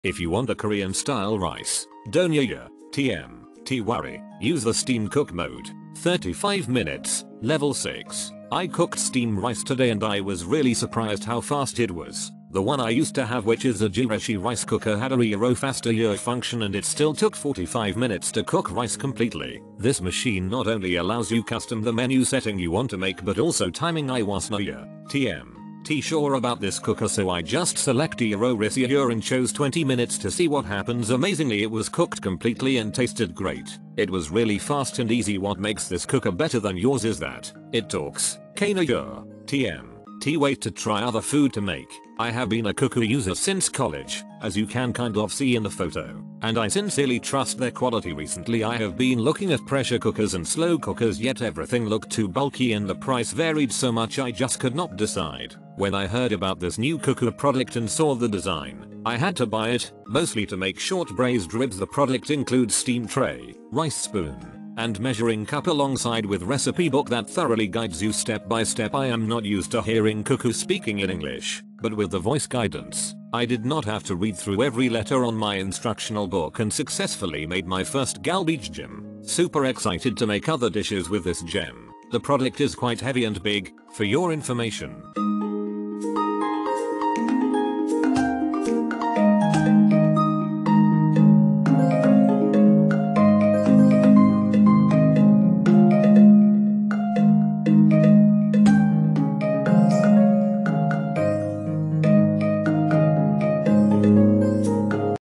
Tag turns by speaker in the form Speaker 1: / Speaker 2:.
Speaker 1: If you want a Korean style rice, donya TM, T-worry, use the steam cook mode, 35 minutes, level 6. I cooked steam rice today and I was really surprised how fast it was. The one I used to have, which is a Jireshi rice cooker, had a Euro faster function and it still took 45 minutes to cook rice completely. This machine not only allows you custom the menu setting you want to make but also timing. I wasn't sure about this cooker, so I just select Euro and chose 20 minutes to see what happens. Amazingly, it was cooked completely and tasted great. It was really fast and easy. What makes this cooker better than yours is that it talks. Wait to try other food to make. I have been a Cuckoo user since college, as you can kind of see in the photo, and I sincerely trust their quality. Recently I have been looking at pressure cookers and slow cookers, yet everything looked too bulky and the price varied so much I just could not decide. When I heard about this new Cuckoo product and saw the design, I had to buy it, mostly to make short braised ribs. The product includes steam tray, rice spoon, and measuring cup alongside with recipe book that thoroughly guides you step by step. I am not used to hearing Cuckoo speaking in English, but with the voice guidance, I did not have to read through every letter on my instructional book and successfully made my first garbage gem. Super excited to make other dishes with this gem. The product is quite heavy and big, for your information.